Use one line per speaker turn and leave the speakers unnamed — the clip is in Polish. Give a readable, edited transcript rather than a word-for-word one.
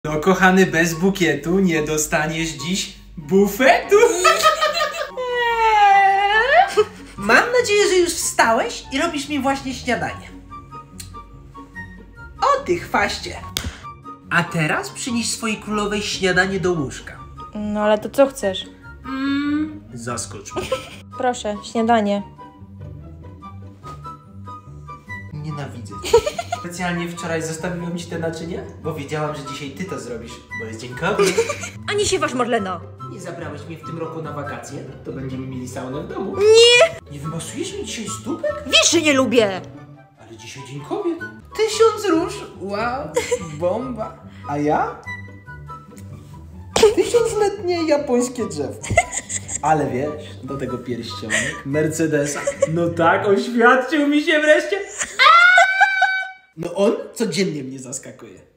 No kochany, bez bukietu nie dostaniesz dziś bufetu.
Mam nadzieję, że już wstałeś i robisz mi właśnie śniadanie. O ty chwaście. A teraz przynieś swojej królowej śniadanie do łóżka.
No ale to co chcesz?
Zaskocz mnie.
Proszę, śniadanie.
Nienawidzę cię. Specjalnie wczoraj zostawiłem ci te naczynia, bo wiedziałam, że dzisiaj ty to zrobisz, bo jest Dzień Kobiet.
Ani się waż, Marleno.
Nie zabrałeś mnie w tym roku na wakacje, to będziemy mieli saunę w domu. Nie! Nie wymasujesz mi dzisiaj stópek?
Wiesz, że nie lubię.
Ale dzisiaj Dzień Kobiet. 1000 róż, wow, bomba. A ja? 1000-letnie japońskie drzewko. Ale wiesz, do tego pierścionek Mercedesa. No tak, oświadczył mi się wreszcie. No on codziennie mnie zaskakuje.